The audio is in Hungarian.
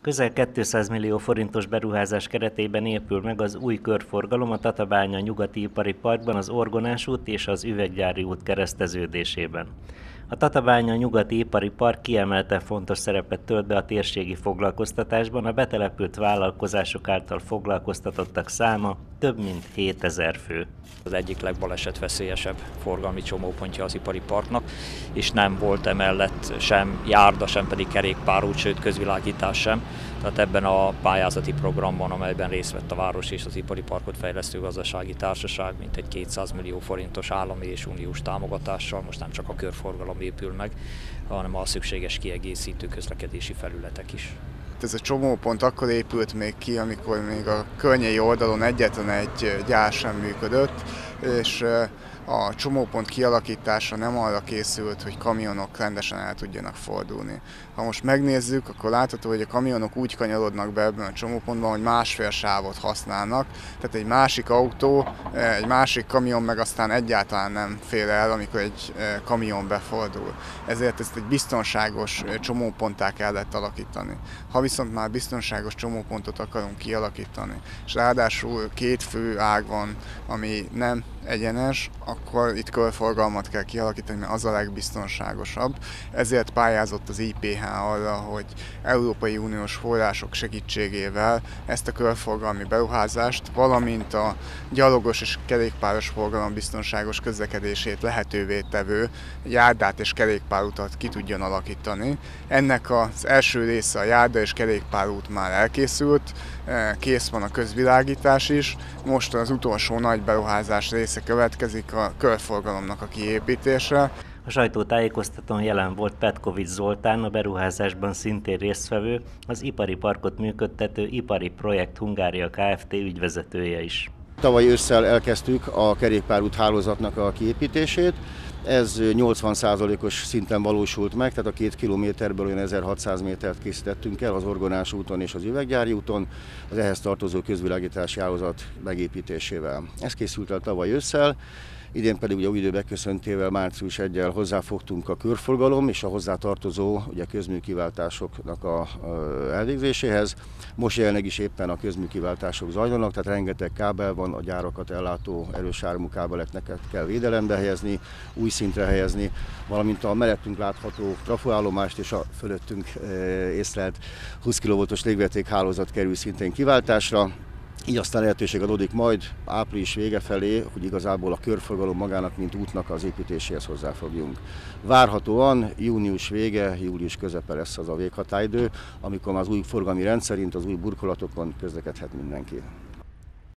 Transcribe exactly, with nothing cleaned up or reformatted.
Közel kétszáz millió forintos beruházás keretében épül meg az új körforgalom a Tatabánya Nyugati Ipari Parkban az Orgonás út és az Üveggyári út kereszteződésében. A Tatabánya Nyugati Ipari Park kiemelten fontos szerepet tölt be a térségi foglalkoztatásban, a betelepült vállalkozások által foglalkoztatottak száma több mint hétezer fő. Az egyik legbalesetveszélyesebb forgalmi csomópontja az ipari parknak, és nem volt emellett sem járda, sem pedig kerékpárút, sőt közvilágítás sem. Tehát ebben a pályázati programban, amelyben részt vett a város és az ipari parkot fejlesztő gazdasági társaság, mintegy kétszáz millió forintos állami és uniós támogatással most nem csak a körforgalom épül meg, hanem a szükséges kiegészítő közlekedési felületek is. Ez a csomópont akkor épült még ki, amikor még a környei oldalon egyetlen egy gyár sem működött, és a csomópont kialakítása nem arra készült, hogy kamionok rendesen el tudjanak fordulni. Ha most megnézzük, akkor látható, hogy a kamionok úgy kanyarodnak be ebben a csomópontban, hogy másfél sávot használnak, tehát egy másik autó, egy másik kamion meg aztán egyáltalán nem fél el, amikor egy kamion befordul. Ezért ezt egy biztonságos csomóponttá kellett alakítani. Ha viszont már biztonságos csomópontot akarunk kialakítani, és ráadásul két fő ág van, ami nem egyenes, akkor itt körforgalmat kell kialakítani, mert az a legbiztonságosabb. Ezért pályázott az i pé há arra, hogy Európai Uniós források segítségével ezt a körforgalmi beruházást, valamint a gyalogos és kerékpáros forgalom biztonságos közlekedését lehetővé tevő járdát és kerékpárutat ki tudjon alakítani. Ennek az első része, a járda és kerékpárút már elkészült, kész van a közvilágítás is, most az utolsó nagy beruházás része következik, a körforgalomnak a kiépítése. A sajtótájékoztatón jelen volt Petkovics Zoltán, a beruházásban szintén résztvevő, az ipari parkot működtető Ipari Projekt Hungária Kft. Ügyvezetője is. Tavaly ősszel elkezdtük a kerékpárút hálózatnak a kiépítését. Ez nyolcvan százalékos szinten valósult meg, tehát a két kilométerből olyan ezerhatszáz métert készítettünk el az Orgonás úton és az Üveggyári úton, az ehhez tartozó közvilágítási hálózat megépítésével. Ez készült el tavaly ősszel, idén pedig ugye új idő beköszöntével március elsejével hozzáfogtunk a körforgalom és a hozzátartozó ugye, közműkiváltásoknak a elvégzéséhez. Most jelenleg is éppen a közműkiváltások zajlanak, tehát rengeteg kábel van, a gyárakat ellátó erős áramú kábeleknek kell védelembe helyezni, új szintre helyezni, valamint a mellettünk látható trafoállomást és a fölöttünk észlelt húsz kilovoltos légvezetékhálózat kerül szintén kiváltásra. Így aztán lehetőség adódik majd április vége felé, hogy igazából a körforgalom magának, mint útnak az építéséhez hozzáfogjunk. Várhatóan június vége, július közepe lesz az a véghatáridő, amikor már az új forgalmi rend szerint az új burkolatokon közlekedhet mindenki.